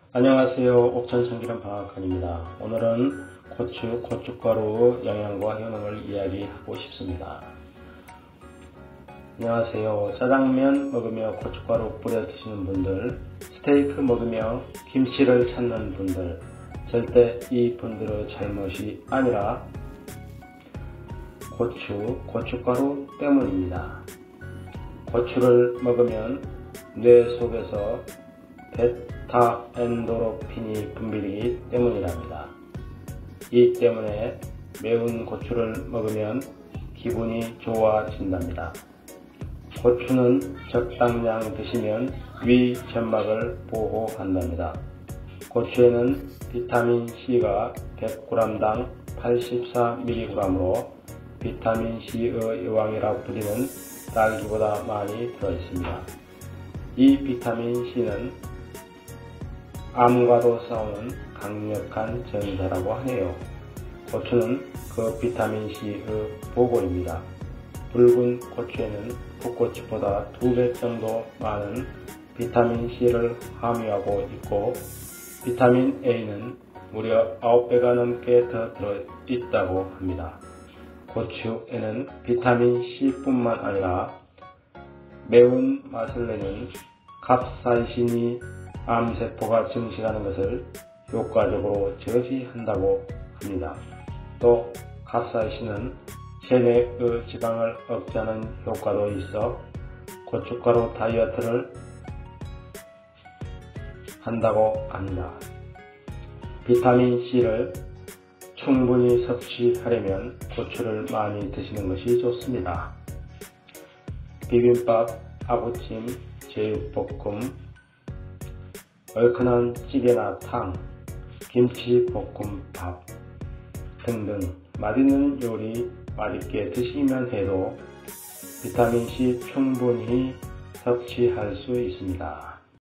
안녕하세요. 옥천 참기름 방앗간입니다. 오늘은 고추, 고춧가루 영양과 효능을 이야기하고 싶습니다. 안녕하세요. 짜장면 먹으며 고춧가루 뿌려 드시는 분들, 스테이크 먹으며 김치를 찾는 분들, 절대 이 분들의 잘못이 아니라 고추, 고춧가루 때문입니다. 고추를 먹으면 뇌 속에서 베타 엔도르핀이 분비되기 때문이랍니다. 이 때문에 매운 고추를 먹으면 기분이 좋아진답니다. 고추는 적당량 드시면 위 점막을 보호한답니다. 고추에는 비타민C가 100g당 84mg으로 비타민C의 여왕이라 불리는 딸기보다 많이 들어있습니다. 이 비타민C는 암과도 싸우는 강력한 전사라고 하네요. 고추는 그 비타민C의 보고입니다. 붉은 고추에는 풋고추보다 2배 정도 많은 비타민C를 함유하고 있고 비타민 A는 무려 9배가 넘게 더 들어있다고 합니다. 고추에는 비타민C뿐만 아니라 매운 맛을 내는 갑사이신이 암세포가 증식하는 것을 효과적으로 저지한다고 합니다. 또 갑사이신은 체내의 지방을 억제하는 효과도 있어 고춧가루 다이어트를 한다고 합니다. 비타민C를 충분히 섭취하려면 고추를 많이 드시는 것이 좋습니다. 비빔밥, 아구찜, 제육볶음, 얼큰한 찌개나 탕, 김치볶음밥 등등 맛있는 요리 맛있게 드시면 해도 비타민C 충분히 섭취할 수 있습니다.